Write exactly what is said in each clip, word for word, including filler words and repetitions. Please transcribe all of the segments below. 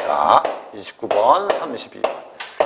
자, 이십구 번, 삼십이 번.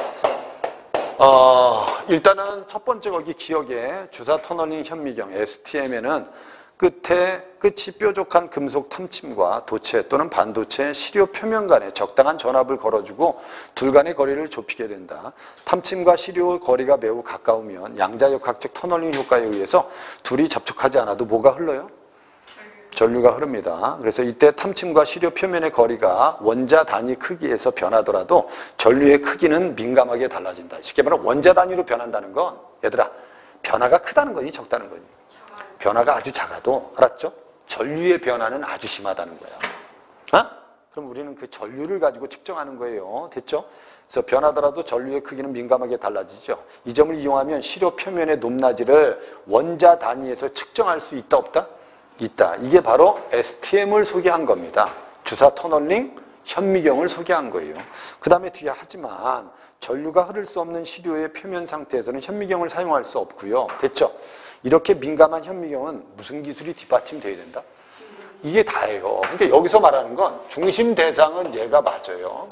어, 일단은 첫 번째 거기 기억에 주사 터널링 현미경 에스티엠에는 끝에 끝이 뾰족한 금속 탐침과 도체 또는 반도체 시료 표면 간에 적당한 전압을 걸어주고 둘 간의 거리를 좁히게 된다. 탐침과 시료 거리가 매우 가까우면 양자역학적 터널링 효과에 의해서 둘이 접촉하지 않아도 뭐가 흘러요? 전류가 흐릅니다. 그래서 이때 탐침과 시료 표면의 거리가 원자 단위 크기에서 변하더라도 전류의 크기는 민감하게 달라진다. 쉽게 말하면 원자 단위로 변한다는 건 얘들아 변화가 크다는 거니 적다는 거니? 변화가 아주 작아도 알았죠? 전류의 변화는 아주 심하다는 거야. 어? 그럼 우리는 그 전류를 가지고 측정하는 거예요. 됐죠? 그래서 변하더라도 전류의 크기는 민감하게 달라지죠. 이 점을 이용하면 시료 표면의 높낮이를 원자 단위에서 측정할 수 있다 없다? 있다. 이게 바로 에스티엠을 소개한 겁니다. 주사 터널링 현미경을 소개한 거예요. 그 다음에 뒤에 하지만 전류가 흐를 수 없는 시료의 표면 상태에서는 현미경을 사용할 수 없고요. 됐죠? 이렇게 민감한 현미경은 무슨 기술이 뒷받침돼야 된다? 이게 다예요. 그러니까 여기서 말하는 건 중심 대상은 얘가 맞아요.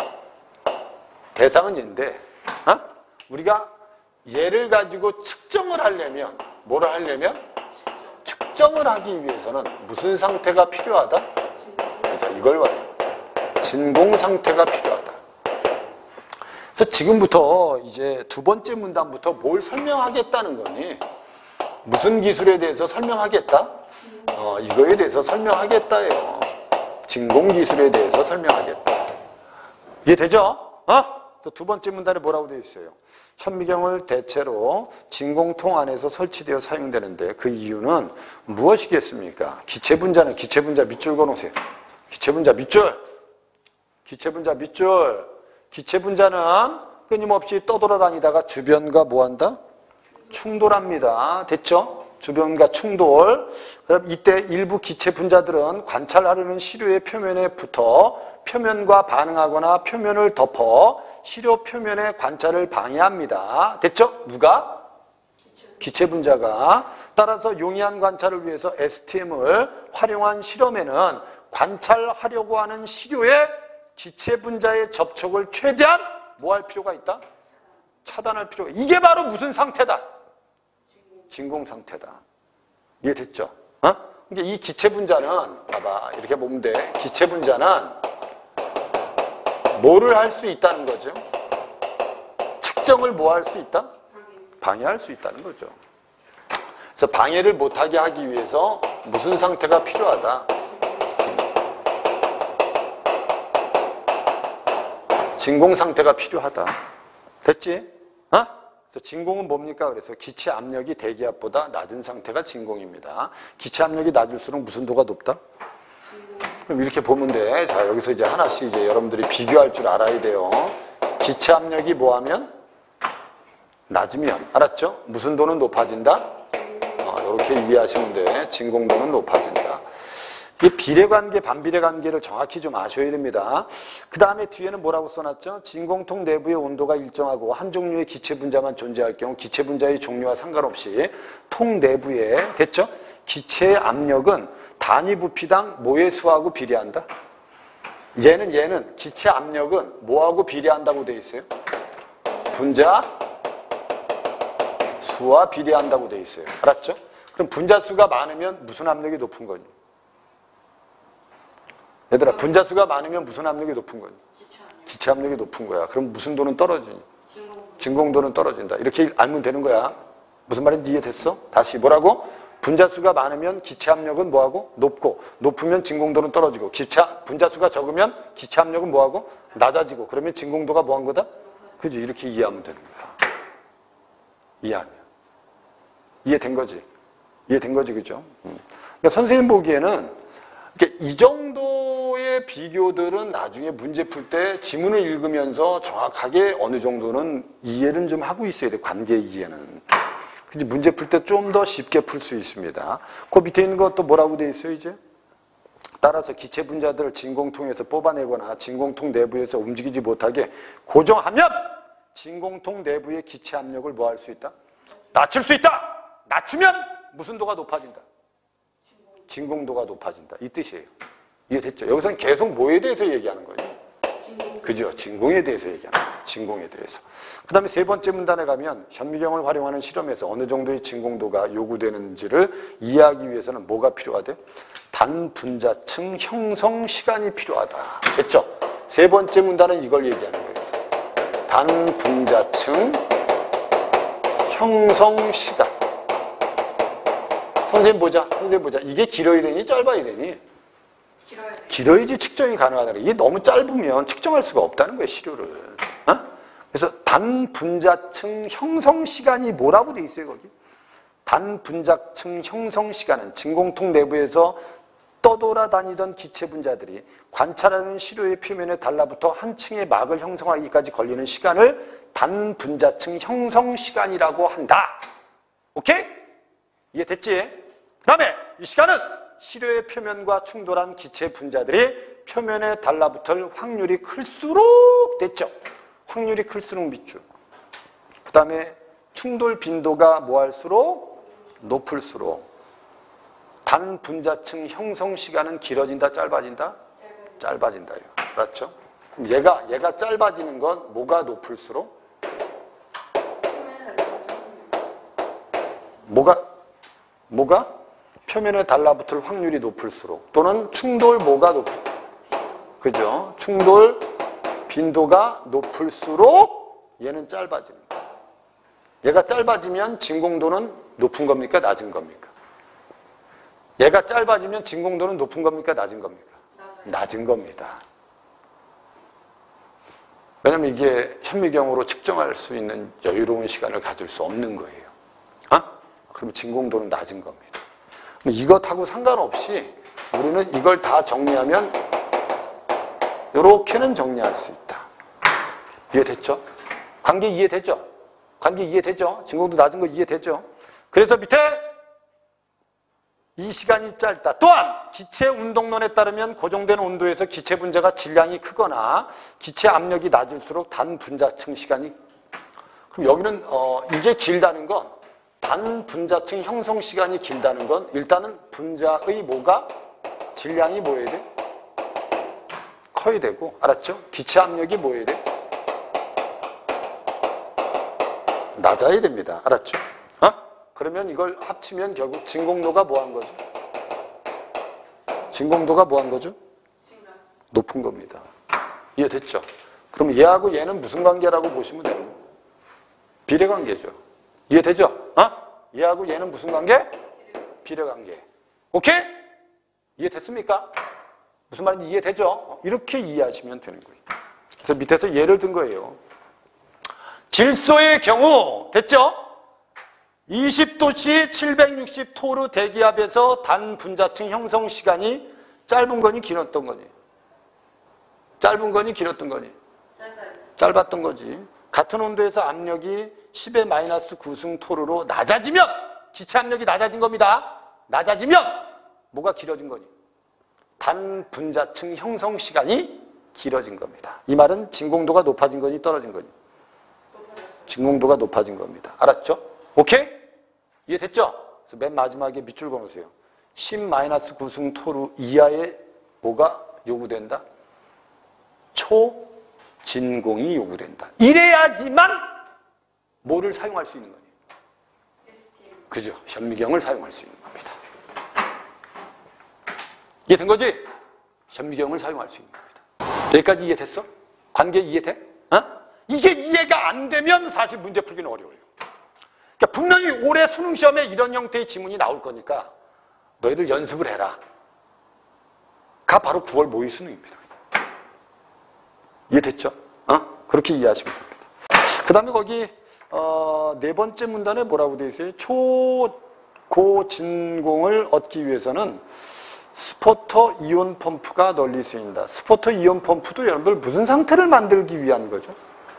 대상은 얘인데 어? 우리가 얘를 가지고 측정을 하려면 뭐를 하려면 측정을 하기 위해서는 무슨 상태가 필요하다? 자, 이걸 봐요. 진공 상태가 필요하다. 그래서 지금부터 이제 두 번째 문단부터 뭘 설명하겠다는 거니? 무슨 기술에 대해서 설명하겠다? 어, 이거에 대해서 설명하겠다예요. 진공 기술에 대해서 설명하겠다. 이해되죠? 어? 또 두 번째 문단에 뭐라고 되어 있어요? 현미경을 대체로 진공통 안에서 설치되어 사용되는데 그 이유는 무엇이겠습니까? 기체분자는 기체분자 밑줄 그어놓으세요. 기체분자 밑줄. 기체분자 밑줄. 기체분자는 끊임없이 떠돌아다니다가 주변과 뭐한다? 충돌합니다. 됐죠? 주변과 충돌. 그럼 이때 일부 기체 분자들은 관찰하려는 시료의 표면에 붙어 표면과 반응하거나 표면을 덮어 시료 표면의 관찰을 방해합니다. 됐죠? 누가? 기체 분자가. 따라서 용이한 관찰을 위해서 에스티엠을 활용한 실험에는 관찰하려고 하는 시료의 기체 분자의 접촉을 최대한 뭐 할 필요가 있다? 차단할 필요가 있다. 이게 바로 무슨 상태다? 진공 상태다. 이해됐죠? 어? 그러니까 이 기체 분자는 봐봐 이렇게 보면 돼. 기체 분자는 뭐를 할 수 있다는 거죠? 측정을 뭐 할 수 있다? 방해할 수 있다는 거죠. 그래서 방해를 못하게 하기 위해서 무슨 상태가 필요하다? 진공 상태가 필요하다. 됐지? 어? 진공은 뭡니까? 그래서 기체 압력이 대기압보다 낮은 상태가 진공입니다. 기체 압력이 낮을수록 무슨 도가 높다? 그럼 이렇게 보면 돼. 자, 여기서 이제 하나씩 이제 여러분들이 비교할 줄 알아야 돼요. 기체 압력이 뭐하면? 낮으면. 알았죠? 무슨 도는 높아진다? 어, 이렇게 이해하시면 돼. 진공도는 높아진다. 이 비례관계, 반비례관계를 정확히 좀 아셔야 됩니다. 그 다음에 뒤에는 뭐라고 써놨죠? 진공통 내부의 온도가 일정하고 한 종류의 기체 분자만 존재할 경우 기체 분자의 종류와 상관없이 통 내부에 됐죠? 기체의 압력은 단위 부피당 뭐의 수하고 비례한다? 얘는 얘는 기체 압력은 뭐하고 비례한다고 되어 있어요? 분자 수와 비례한다고 되어 있어요. 알았죠? 그럼 분자 수가 많으면 무슨 압력이 높은 거니? 얘들아, 분자 수가 많으면 무슨 압력이 높은 거니? 기체 압력이 높은 거야. 그럼 무슨 도는 떨어지니? 진공도는 떨어진다. 이렇게 알면 되는 거야. 무슨 말인지 이해됐어? 다시 뭐라고? 분자 수가 많으면 기체 압력은 뭐하고? 높고, 높으면 진공도는 떨어지고, 기체 분자 수가 적으면 기체 압력은 뭐하고? 낮아지고, 그러면 진공도가 뭐한 거다? 그지? 이렇게 이해하면 되는 거야. 이해하냐? 이해된 거지? 이해된 거지, 그죠? 음. 그러니까 선생님 보기에는 이 정도의 비교들은 나중에 문제 풀 때 지문을 읽으면서 정확하게 어느 정도는 이해는 좀 하고 있어야 돼, 관계 이해는. 그치? 문제 풀 때 좀 더 쉽게 풀 수 있습니다. 그 밑에 있는 것도 뭐라고 돼 있어요, 이제? 따라서 기체 분자들을 진공통에서 뽑아내거나 진공통 내부에서 움직이지 못하게 고정하면 진공통 내부의 기체 압력을 뭐 할 수 있다? 낮출 수 있다! 낮추면 무슨 도가 높아진다? 진공도가 높아진다. 이 뜻이에요. 이해됐죠? 여기서는 계속 뭐에 대해서 얘기하는 거예요? 진공. 그죠? 진공에 대해서 얘기하는 거예요. 진공에 대해서. 그 다음에 세 번째 문단에 가면 현미경을 활용하는 실험에서 어느 정도의 진공도가 요구되는지를 이해하기 위해서는 뭐가 필요하대? 단분자층 형성 시간이 필요하다. 됐죠? 세 번째 문단은 이걸 얘기하는 거예요. 단분자층 형성 시간. 선생님 보자. 선생님 보자. 이게 길어야 되니 짧아야 되니? 길어야 돼. 길어야지 측정이 가능하다는 거예요. 이게 너무 짧으면 측정할 수가 없다는 거예요, 시료를. 어? 그래서 단분자층 형성 시간이 뭐라고 돼 있어요, 거기? 단분자층 형성 시간은 진공통 내부에서 떠돌아다니던 기체 분자들이 관찰하는 시료의 표면에 달라붙어 한 층의 막을 형성하기까지 걸리는 시간을 단분자층 형성 시간이라고 한다. 오케이? 이해됐지? 그 다음에 이 시간은 시료의 표면과 충돌한 기체 분자들이 표면에 달라붙을 확률이 클수록 됐죠? 확률이 클수록 밑줄. 그 다음에 충돌 빈도가 뭐 할수록 높을수록 단분자층 형성 시간은 길어진다, 짧아진다? 짧아진다. 알았죠? 그럼 얘가, 얘가 짧아지는 건 뭐가 높을수록? 뭐가, 뭐가? 표면에 달라붙을 확률이 높을수록 또는 충돌 뭐가 높을 그죠? 충돌 빈도가 높을수록 얘는 짧아지는 거예요. 얘가 짧아지면 진공도는 높은 겁니까? 낮은 겁니까? 얘가 짧아지면 진공도는 높은 겁니까? 낮은 겁니까? 낮은 겁니다. 왜냐면 이게 현미경으로 측정할 수 있는 여유로운 시간을 가질 수 없는 거예요. 어? 그럼 진공도는 낮은 겁니다. 이것하고 상관없이 우리는 이걸 다 정리하면 이렇게는 정리할 수 있다. 이해됐죠? 관계 이해되죠? 관계 이해되죠? 진공도 낮은 거 이해되죠? 그래서 밑에 이 시간이 짧다. 또한 기체 운동론에 따르면 고정된 온도에서 기체 분자가 질량이 크거나 기체 압력이 낮을수록 단분자층 시간이 그럼 여기는 어, 이게 길다는 건 단분자층 형성 시간이 길다는 건 일단은 분자의 뭐가 질량이 뭐여야 돼? 커야 되고 알았죠? 기체 압력이 뭐여야 돼? 낮아야 됩니다. 알았죠? 어? 그러면 이걸 합치면 결국 진공도가 뭐 한 거죠? 진공도가 뭐 한 거죠? 높은 겁니다. 이해됐죠? 그럼 얘하고 얘는 무슨 관계라고 보시면 돼요? 비례관계죠. 이해되죠? 어? 얘하고 얘는 무슨 관계? 비례관계. 오케이? 이해됐습니까? 무슨 말인지 이해되죠? 이렇게 이해하시면 되는 거예요. 그래서 밑에서 예를 든 거예요. 질소의 경우 됐죠? 이십 도씨 칠백육십 토르 대기압에서 단분자층 형성 시간이 짧은 거니 길었던 거니? 짧은 거니 길었던 거니? 짧았던 거지. 같은 온도에서 압력이 십의 마이너스 구승 토르로 낮아지면 기체 압력이 낮아진 겁니다. 낮아지면 뭐가 길어진 거니? 단분자층 형성 시간이 길어진 겁니다. 이 말은 진공도가 높아진 거니 떨어진 거니? 진공도가 높아진 겁니다. 알았죠? 오케이? 이해됐죠? 그래서 맨 마지막에 밑줄 그어놓으세요. 십 마이너스 구승 토르 이하의 뭐가 요구된다? 초진공이 요구된다. 이래야지만 뭐를 사용할 수 있는 거니? 그죠? 현미경을 사용할 수 있는 겁니다. 이해된 거지? 현미경을 사용할 수 있는 겁니다. 여기까지 이해됐어? 관계 이해돼? 어? 이게 이해가 안 되면 사실 문제 풀기는 어려워요. 그러니까 분명히 올해 수능 시험에 이런 형태의 지문이 나올 거니까 너희들 연습을 해라. 가 바로 구월 모의 수능입니다. 이해됐죠? 어? 그렇게 이해하시면 됩니다. 그 다음에 거기 어, 네 번째 문단에 뭐라고 되어 있어요? 초고진공을 얻기 위해서는 스포터 이온 펌프가 널리 쓰인다. 스포터 이온 펌프도 여러분들 무슨 상태를 만들기 위한 거죠?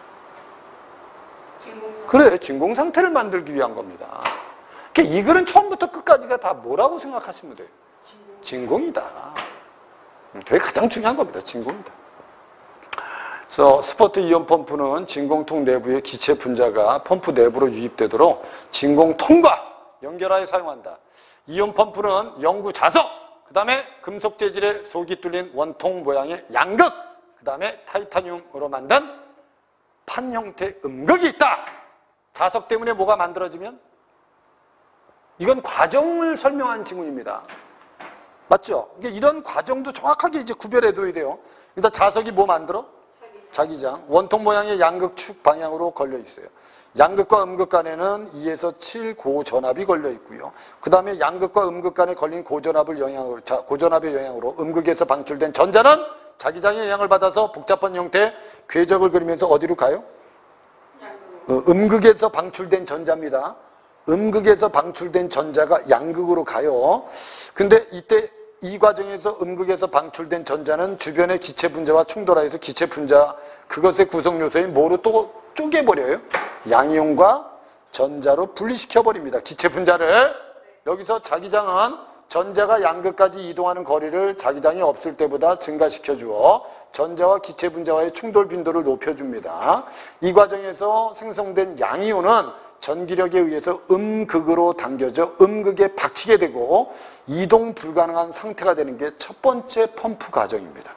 그래, 진공 상태를 만들기 위한 겁니다. 그러니까 이 글은 처음부터 끝까지가 다 뭐라고 생각하시면 돼요? 진공이다. 그게 가장 중요한 겁니다. 진공이다. 그래서 스포트 이온 펌프는 진공통 내부의 기체 분자가 펌프 내부로 유입되도록 진공통과 연결하여 사용한다. 이온 펌프는 영구 자석, 그 다음에 금속 재질의 속이 뚫린 원통 모양의 양극, 그 다음에 타이타늄으로 만든 판 형태의 음극이 있다. 자석 때문에 뭐가 만들어지면? 이건 과정을 설명한 지문입니다. 맞죠? 이런 과정도 정확하게 이제 구별해둬야 돼요. 일단 자석이 뭐 만들어? 자기장. 원통 모양의 양극축 방향으로 걸려 있어요. 양극과 음극 간에는 이에서 칠 고전압이 걸려 있고요. 그 다음에 양극과 음극 간에 걸린 고전압을 영향으로, 자, 고전압의 영향으로 음극에서 방출된 전자는 자기장의 영향을 받아서 복잡한 형태의 궤적을 그리면서 어디로 가요? 어, 음극에서 방출된 전자입니다. 음극에서 방출된 전자가 양극으로 가요. 근데 이때 이 과정에서 음극에서 방출된 전자는 주변의 기체 분자와 충돌하여서 기체 분자, 그것의 구성 요소인 뭐로 또 쪼개버려요? 양이온과 전자로 분리시켜버립니다. 기체 분자를. 여기서 자기장은 전자가 양극까지 이동하는 거리를 자기장이 없을 때보다 증가시켜주어 전자와 기체 분자와의 충돌 빈도를 높여줍니다. 이 과정에서 생성된 양이온은 전기력에 의해서 음극으로 당겨져 음극에 박히게 되고 이동 불가능한 상태가 되는 게 첫 번째 펌프 과정입니다.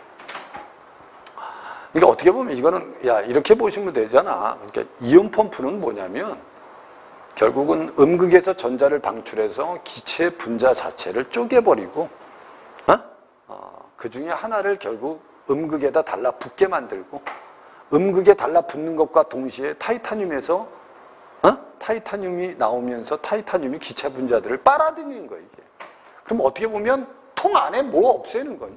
그러니까 어떻게 보면 이거는 야 이렇게 보시면 되잖아. 그러니까 이온 펌프는 뭐냐면 결국은 음극에서 전자를 방출해서 기체 분자 자체를 쪼개버리고 어? 어, 그 중에 하나를 결국 음극에다 달라붙게 만들고 음극에 달라붙는 것과 동시에 타이타늄에서 어? 타이타늄이 나오면서 타이타늄이 기체 분자들을 빨아들이는 거예요. 이게. 그럼 어떻게 보면 통 안에 뭐 없애는 거예요?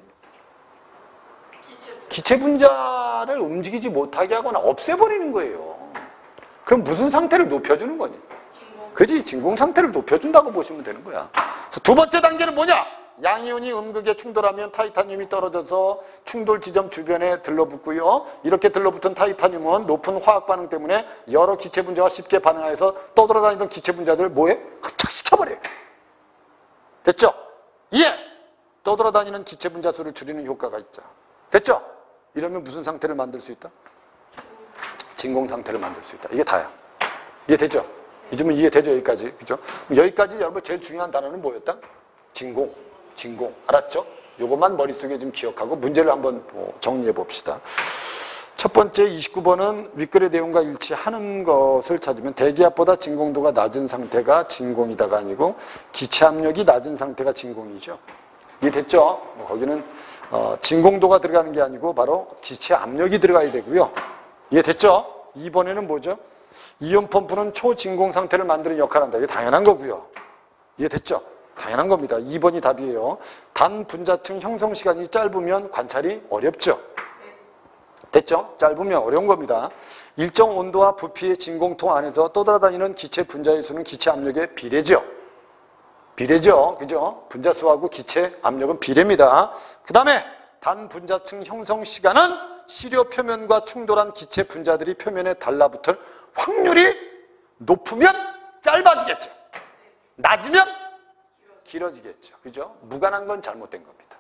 기체 분자를 움직이지 못하게 하거나 없애버리는 거예요. 그럼 무슨 상태를 높여주는 거니? 그지? 진공 상태를 높여준다고 보시면 되는 거야. 그래서 두 번째 단계는 뭐냐? 양이온이 음극에 충돌하면 타이타늄이 떨어져서 충돌 지점 주변에 들러붙고요. 이렇게 들러붙은 타이타늄은 높은 화학 반응 때문에 여러 기체 분자와 쉽게 반응하여서 떠돌아다니던 기체 분자들을 뭐해? 합착시켜버려요. 됐죠? 이해! 떠돌아다니는 기체 분자 수를 줄이는 효과가 있죠. 됐죠? 이러면 무슨 상태를 만들 수 있다? 진공 상태를 만들 수 있다. 이게 다야. 이해되죠? 요즘은 이해되죠? 여기까지. 그죠? 여기까지 여러분 제일 중요한 단어는 뭐였다? 진공. 진공. 알았죠? 요것만 머릿속에 좀 기억하고 문제를 한번 정리해 봅시다. 첫 번째 이십구 번은 윗글의 내용과 일치하는 것을 찾으면 대기압보다 진공도가 낮은 상태가 진공이다가 아니고 기체 압력이 낮은 상태가 진공이죠. 이해됐죠? 뭐 거기는 어, 진공도가 들어가는 게 아니고 바로 기체 압력이 들어가야 되고요. 이해됐죠? 이 번에는 뭐죠? 이온 펌프는 초진공 상태를 만드는 역할을 한다. 이게 당연한 거고요. 이해됐죠? 당연한 겁니다. 이 번이 답이에요. 단 분자층 형성 시간이 짧으면 관찰이 어렵죠. 됐죠? 짧으면 어려운 겁니다. 일정 온도와 부피의 진공통 안에서 떠돌아다니는 기체 분자의 수는 기체 압력의 비례죠. 비례죠. 그죠? 분자수하고 기체 압력은 비례입니다. 그 다음에 단 분자층 형성 시간은 시료 표면과 충돌한 기체 분자들이 표면에 달라붙을 확률이 높으면 짧아지겠죠. 낮으면 길어지겠죠. 그죠? 무관한 건 잘못된 겁니다.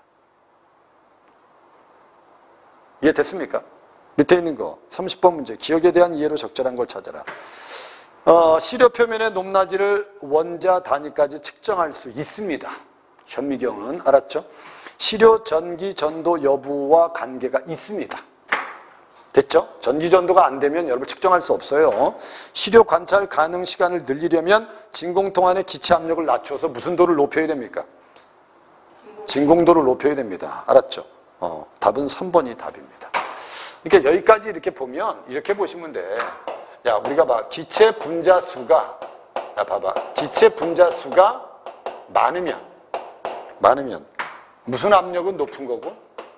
이해됐습니까? 밑에 있는 거 삼십 번 문제. 기억에 대한 이해로 적절한 걸 찾아라. 어, 시료 표면의 높낮이를 원자 단위까지 측정할 수 있습니다. 현미경은. 알았죠? 시료 전기 전도 여부와 관계가 있습니다. 됐죠? 전기 전도가 안 되면 여러분 측정할 수 없어요. 시료 관찰 가능 시간을 늘리려면 진공통 안의 기체 압력을 낮춰서 무슨 도를 높여야 됩니까? 진공도를 높여야 됩니다. 알았죠? 어, 답은 삼 번이 답입니다. 그러니까 여기까지 이렇게 보면 이렇게 보시면 돼. 야, 우리가 봐. 기체 분자 수가, 야, 봐봐. 기체 분자 수가 많으면, 많으면, 무슨 압력은 높은 거고?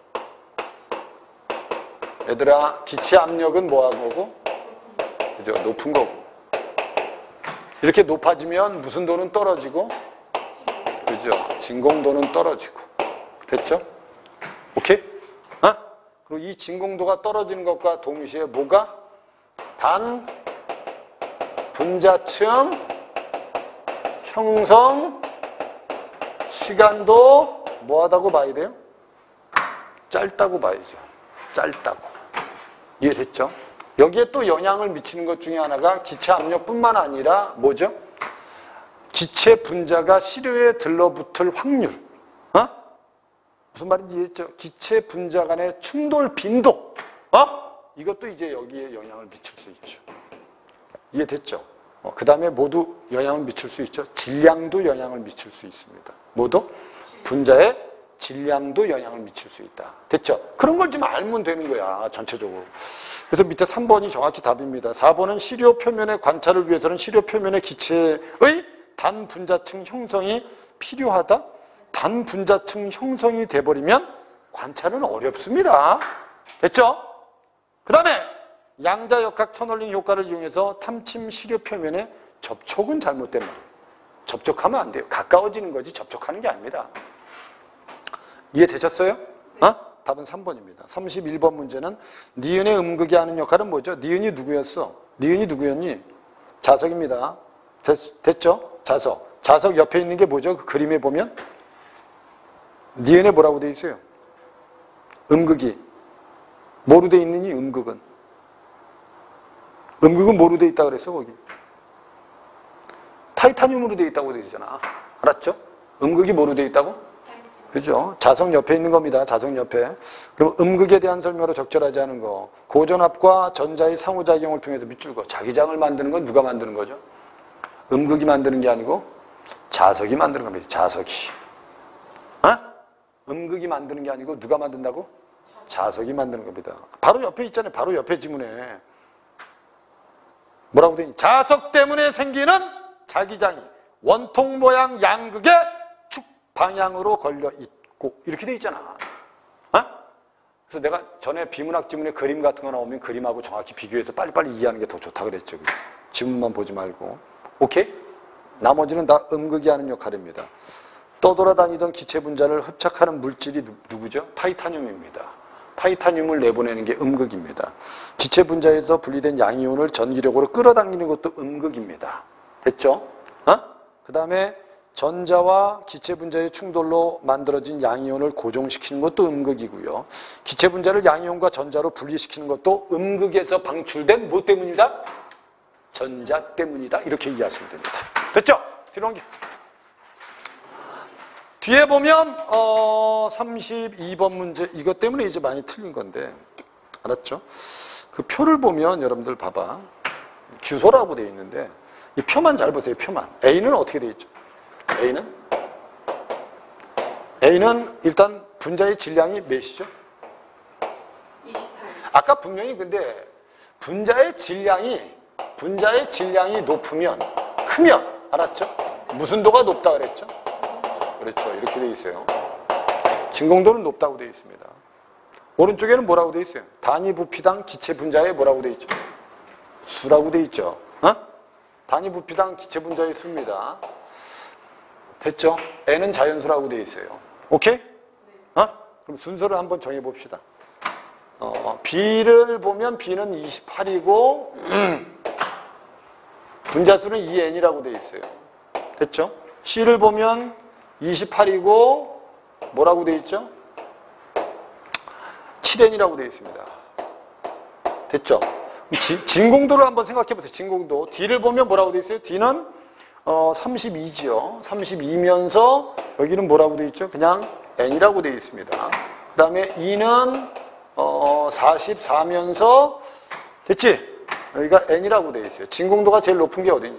얘들아, 기체 압력은 뭐 한 거고? 그죠? 높은 거고. 이렇게 높아지면 무슨 도는 떨어지고? 그죠? 진공도는 떨어지고. 됐죠? 오케이? 어? 그리고 이 진공도가 떨어지는 것과 동시에 뭐가? 단 분자층 형성 시간도 뭐하다고 봐야 돼요? 짧다고 봐야죠. 짧다고. 이해됐죠? 여기에 또 영향을 미치는 것 중에 하나가 기체 압력뿐만 아니라 뭐죠? 기체 분자가 시료에 들러붙을 확률. 어? 무슨 말인지 이해했죠? 기체 분자 간의 충돌 빈도. 어? 이것도 이제 여기에 영향을 미칠 수 있죠. 이해됐죠? 어, 그 다음에 모두 영향을 미칠 수 있죠. 질량도 영향을 미칠 수 있습니다. 모두 분자의 질량도 영향을 미칠 수 있다. 됐죠? 그런 걸 좀 알면 되는 거야, 전체적으로. 그래서 밑에 삼 번이 정확히 답입니다. 사 번은 시료 표면의 관찰을 위해서는 시료 표면의 기체의 단 분자층 형성이 필요하다. 단 분자층 형성이 돼버리면 관찰은 어렵습니다. 됐죠? 그 다음에 양자역학 터널링 효과를 이용해서 탐침 시료 표면의 접촉은 잘못된 말이에요. 접촉하면 안 돼요. 가까워지는 거지 접촉하는 게 아닙니다. 이해되셨어요? 어? 답은 삼 번입니다. 삼십일 번 문제는 니은의 음극이 하는 역할은 뭐죠? 니은이 누구였어? 니은이 누구였니? 자석입니다. 됐, 됐죠? 자석. 자석 옆에 있는 게 뭐죠? 그 그림에 보면 니은에 뭐라고 돼 있어요? 음극이. 뭐로 돼 있느니 음극은? 음극은 뭐로 돼 있다 그랬어 거기? 타이타늄으로 돼 있다고 돼 있잖아. 알았죠? 음극이 뭐로 돼 있다고? 그죠? 자석 옆에 있는 겁니다. 자석 옆에. 그럼 음극에 대한 설명으로 적절하지 않은 거. 고전압과 전자의 상호작용을 통해서 밑줄 거. 자기장을 만드는 건 누가 만드는 거죠? 음극이 만드는 게 아니고 자석이 만드는 겁니다. 자석이. 어? 음극이 만드는 게 아니고 누가 만든다고? 자석이 만드는 겁니다. 바로 옆에 있잖아요. 바로 옆에 지문에. 뭐라고 되니? 자석 때문에 생기는 자기장이 원통 모양 양극의 축 방향으로 걸려 있고 이렇게 돼 있잖아. 어? 그래서 내가 전에 비문학 지문에 그림 같은 거 나오면 그림하고 정확히 비교해서 빨리빨리 이해하는 게 더 좋다 그랬죠. 그죠? 지문만 보지 말고. 오케이? 나머지는 다 음극이 하는 역할입니다. 떠돌아다니던 기체 분자를 흡착하는 물질이 누, 누구죠? 타이타늄입니다. 타이타늄을 내보내는 게 음극입니다. 기체 분자에서 분리된 양이온을 전기력으로 끌어당기는 것도 음극입니다. 됐죠? 어? 그 다음에 전자와 기체 분자의 충돌로 만들어진 양이온을 고정시키는 것도 음극이고요. 기체 분자를 양이온과 전자로 분리시키는 것도 음극에서 방출된 뭐 때문이다? 전자 때문이다. 이렇게 이해하시면 됩니다. 됐죠? 뒤로 옮겨. 뒤에 보면 어, 삼십이 번 문제 이것 때문에 이제 많이 틀린 건데 알았죠? 그 표를 보면 여러분들 봐봐. 규소라고 되어 있는데 이 표만 잘 보세요. 표만. A는 어떻게 되어 있죠? A는? A는 일단 분자의 질량이 몇이죠? 이십팔. 아까 분명히 근데 분자의 질량이 분자의 질량이 높으면 크면 알았죠? 무슨 도가 높다 그랬죠? 그렇죠. 이렇게 돼 있어요. 진공도는 높다고 돼 있습니다. 오른쪽에는 뭐라고 돼 있어요? 단위 부피당 기체 분자에 뭐라고 돼 있죠? 수라고 돼 있죠. 어? 단위 부피당 기체 분자의 수입니다. 됐죠? N은 자연수라고 돼 있어요. 오케이? 어? 그럼 순서를 한번 정해 봅시다. 어, B를 보면 B는 이십팔이고 음, 분자수는 이 엔이라고 돼 있어요. 됐죠? C를 보면 이십팔이고 뭐라고 돼 있죠? 칠 엔이라고 돼 있습니다. 됐죠? 지, 진공도를 한번 생각해 보세요. 진공도. D를 보면 뭐라고 돼 있어요? D는 어, 삼십이지요. 삼십이면서 여기는 뭐라고 돼 있죠? 그냥 N이라고 돼 있습니다. 그 다음에 E는 어, 사십사면서 됐지? 여기가 N이라고 돼 있어요. 진공도가 제일 높은 게 어디니?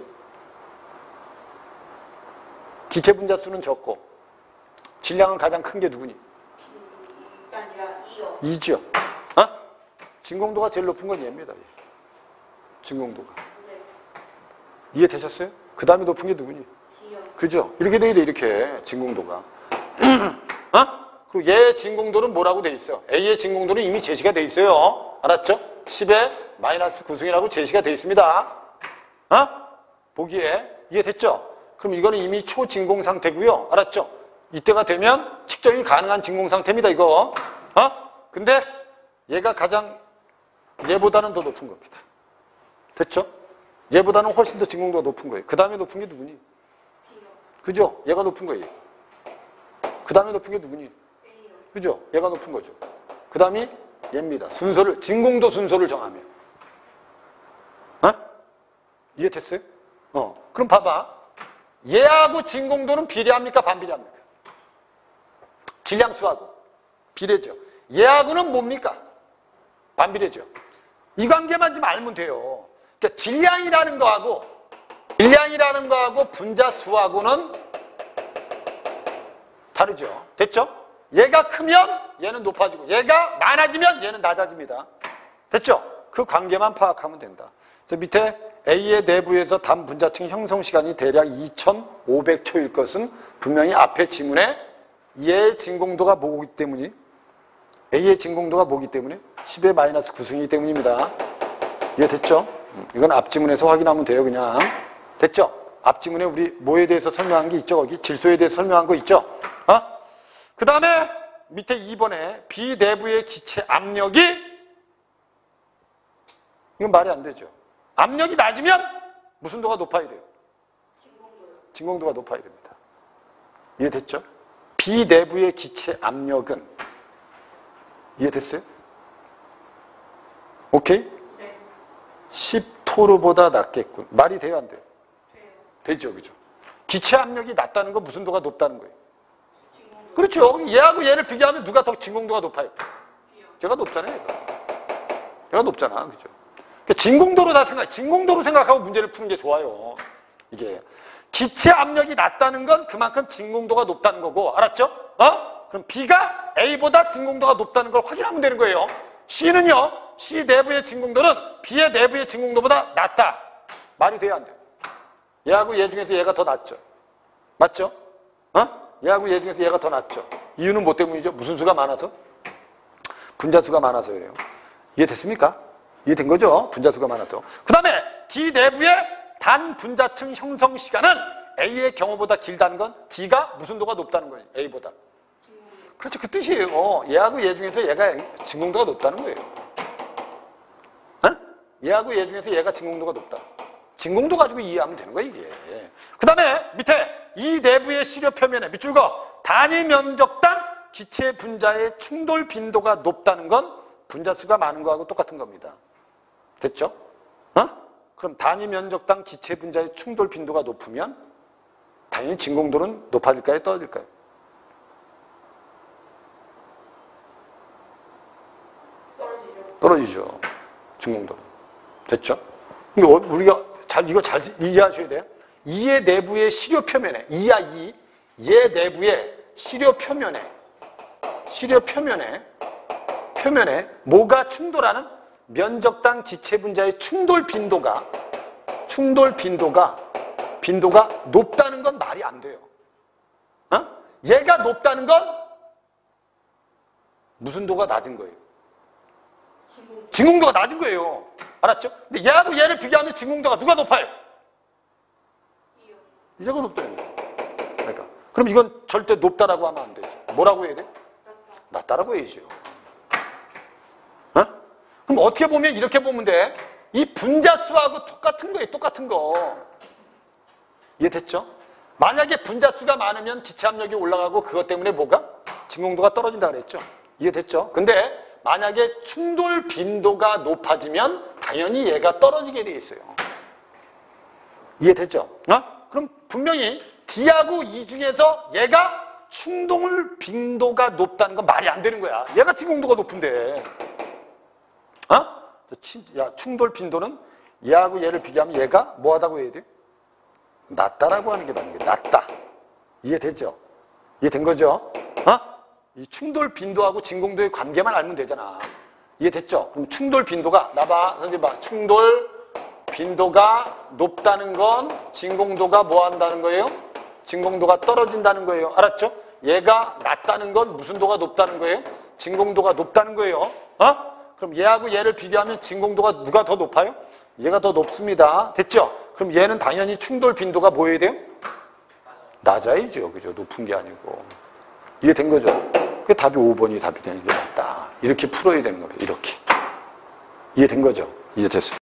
기체 분자 수는 적고 질량은 가장 큰 게 누구니? B가 아니라 이요. 이죠. 어? 진공도가 제일 높은 건 얘입니다. 진공도가. 네. 이해되셨어요? 그 다음에 높은 게 누구니? D요. 그죠? 이렇게 돼야 돼, 이렇게 진공도가. 어? 그리고 얘 진공도는 뭐라고 돼 있어? A의 진공도는 이미 제시가 돼 있어요. 알았죠? 십에 마이너스 구승이라고 제시가 돼 있습니다. 어? 보기에. 이해됐죠? 그럼 이거는 이미 초진공 상태고요. 알았죠? 이때가 되면 측정이 가능한 진공 상태입니다. 이거. 어? 근데 얘가 가장 얘보다는 더 높은 겁니다. 됐죠? 얘보다는 훨씬 더 진공도가 높은 거예요. 그 다음에 높은 게 누구니? D요. 그죠? 얘가 높은 거예요. 그 다음에 높은 게 누구니? A요. 그죠? 얘가 높은 거죠. 그 다음이 얘입니다. 순서를, 진공도 순서를 정하면. 어? 이해됐어요? 어. 그럼 봐봐. 얘하고 진공도는 비례합니까? 반비례합니까? 질량수하고. 비례죠. 얘하고는 뭡니까? 반비례죠. 이 관계만 좀 알면 돼요. 그러니까 질량이라는 거하고 질량이라는 거하고 분자수하고는 다르죠. 됐죠? 얘가 크면 얘는 높아지고 얘가 많아지면 얘는 낮아집니다. 됐죠? 그 관계만 파악하면 된다. 그래서 밑에 A의 내부에서 단 분자층 형성 시간이 대략 이천오백 초일 것은 분명히 앞에 지문에 얘의 진공도가 뭐기 때문이 A의 진공도가 뭐기 때문에 십의 마이너스 구승이기 때문입니다. 이해됐죠? 이건 앞지문에서 확인하면 돼요. 그냥 됐죠? 앞지문에 우리 뭐에 대해서 설명한 게 있죠? 거기 질소에 대해서 설명한 거 있죠? 어? 그 다음에 밑에 이 번에 B 내부의 기체 압력이 이건 말이 안 되죠. 압력이 낮으면 무슨 도가 높아야 돼요? 진공도가 높아야 됩니다. 이해됐죠? B 내부의 기체 압력은 이해됐어요? 오케이? 네. 십 토르보다 낮겠군. 말이 돼요, 안 돼요? 돼요. 되죠, 그죠? 기체 압력이 낮다는 건 무슨 도가 높다는 거예요? 진공도. 그렇죠. 얘하고 얘를 비교하면 누가 더 진공도가 높아요? B요. 얘가 높잖아요, 얘가. 얘가 높잖아, 그죠? 그러니까 진공도로 다 생각, 진공도로 생각하고 문제를 푸는 게 좋아요. 이게. 기체 압력이 낮다는 건 그만큼 진공도가 높다는 거고, 알았죠? 어? 그럼 B가 A보다 진공도가 높다는 걸 확인하면 되는 거예요. C는요, C 내부의 진공도는 B의 내부의 진공도보다 낮다. 말이 돼야 안 돼요. 얘하고 얘 중에서 얘가 더 낮죠. 맞죠? 어? 얘하고 얘 중에서 얘가 더 낮죠. 이유는 뭐 때문이죠? 무슨 수가 많아서? 분자수가 많아서예요. 이해됐습니까? 이해된 거죠? 분자수가 많아서. 그 다음에 D 내부의 단 분자층 형성 시간은 A의 경우보다 길다는 건 D가 무슨 도가 높다는 거예요? A보다. 그렇죠. 그 뜻이에요. 얘하고 얘 중에서 얘가 진공도가 높다는 거예요. 어? 얘하고 얘 중에서 얘가 진공도가 높다. 진공도 가지고 이해하면 되는 거야, 이게. 그 다음에 밑에 이 내부의 시료 표면에 밑줄 거 단위 면적당 기체 분자의 충돌 빈도가 높다는 건 분자수가 많은 거하고 똑같은 겁니다. 됐죠? 어? 그럼 단위 면적당 기체 분자의 충돌 빈도가 높으면 당연히 진공도는 높아질까요? 떨어질까요? 떨어지죠. 떨어지죠. 진공도는. 됐죠? 그러니까 우리가 잘, 이거 잘 이해하셔야 돼요. 이의 내부의 시료 표면에, 이야 이, 얘 내부의 시료 표면에, 시료 표면에, 표면에 뭐가 충돌하는? 면적당 기체 분자의 충돌 빈도가, 충돌 빈도가, 빈도가 높다는 건 말이 안 돼요. 어? 얘가 높다는 건 무슨 도가 낮은 거예요? 진공도. 진공도가 낮은 거예요. 알았죠? 근데 얘하고 얘를 비교하면 진공도가 누가 높아요? B요. 얘가 높잖아요. 그러니까. 그럼 이건 절대 높다라고 하면 안 되죠. 뭐라고 해야 돼? 낮다. 낮다라고 해야죠. 어? 그럼 어떻게 보면 이렇게 보면 돼. 이 분자수하고 똑같은 거예요. 똑같은 거. 이해됐죠? 만약에 분자수가 많으면 기체 압력이 올라가고 그것 때문에 뭐가? 진공도가 떨어진다 그랬죠. 이해됐죠? 근데 만약에 충돌 빈도가 높아지면 당연히 얘가 떨어지게 돼 있어요. 이해됐죠? 어? 그럼 분명히 D하고 E 중에서 얘가 충돌 빈도가 높다는 건 말이 안 되는 거야. 얘가 진공도가 높은데. 어? 야, 충돌 빈도는 얘하고 얘를 비교하면 얘가 뭐하다고 해야 돼? 낮다라고 하는 게 맞는 게 낮다. 이해되죠? 이해된 거죠? 어? 이 충돌 빈도하고 진공도의 관계만 알면 되잖아. 이해됐죠? 그럼 충돌 빈도가, 나봐, 선생님 봐. 충돌 빈도가 높다는 건 진공도가 뭐 한다는 거예요? 진공도가 떨어진다는 거예요. 알았죠? 얘가 낮다는 건 무슨 도가 높다는 거예요? 진공도가 높다는 거예요. 어? 그럼 얘하고 얘를 비교하면 진공도가 누가 더 높아요? 얘가 더 높습니다. 됐죠? 그럼 얘는 당연히 충돌 빈도가 뭐여야 돼요? 낮아야죠. 그죠? 높은 게 아니고. 이해된 거죠? 그 답이 오 번이 답이 되는 게 맞다. 이렇게 풀어야 되는 겁니다. 이렇게. 이해된 거죠? 이해됐습니다.